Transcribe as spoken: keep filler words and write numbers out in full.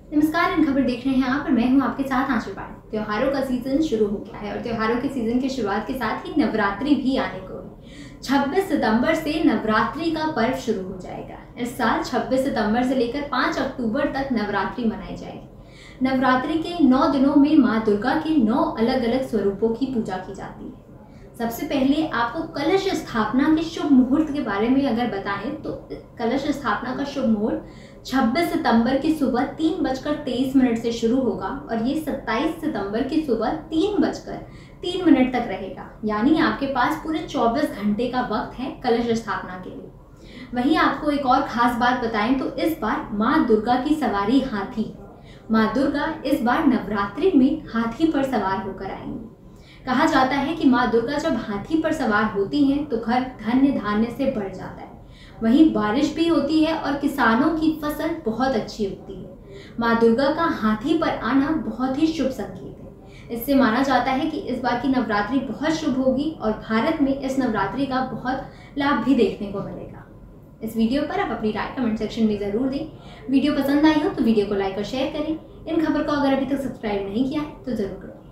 नमस्कार, इन खबर देख रहे हैं आप और मैं हूं आपके साथ आंचल पांडे। त्योहारों का सीजन शुरू हो गया है और त्योहारों के सीजन की शुरुआत के साथ ही नवरात्रि भी आने को है। छब्बीस सितंबर से नवरात्रि का पर्व शुरू हो जाएगा। इस साल छब्बीस सितंबर से लेकर पाँच अक्टूबर तक नवरात्रि मनाई जाएगी। नवरात्रि के नौ दिनों में माँ दुर्गा के नौ अलग अलग स्वरूपों की पूजा की जाती है। सबसे पहले आपको कलश स्थापना के शुभ मुहूर्त के बारे में अगर बताएं तो कलश स्थापना का शुभ मुहूर्त छब्बीस सितंबर की सुबह तीन बजकर तेईस मिनट से शुरू होगा और ये सत्ताईस सितंबर की सुबह तीन बजकर तीन मिनट तक रहेगा। यानी आपके पास पूरे चौबीस घंटे का वक्त है कलश स्थापना के लिए। वहीं आपको एक और खास बात बताएं तो इस बार माँ दुर्गा की सवारी हाथी। माँ दुर्गा इस बार नवरात्रि में हाथी पर सवार होकर आएंगी। कहा जाता है कि माँ दुर्गा जब हाथी पर सवार होती हैं तो घर धन्य धान्य से भर जाता है। वहीं बारिश भी होती है और किसानों की फसल बहुत अच्छी उगती है। माँ दुर्गा का हाथी पर आना बहुत ही शुभ संकेत है। इससे माना जाता है कि इस बार की नवरात्रि बहुत शुभ होगी और भारत में इस नवरात्रि का बहुत लाभ भी देखने को मिलेगा। इस वीडियो पर आप अपनी राय कमेंट सेक्शन में ज़रूर दें। वीडियो पसंद आई हो तो वीडियो को लाइक और शेयर करें। इन खबर को अगर अभी तक सब्सक्राइब नहीं किया है तो ज़रूर करें।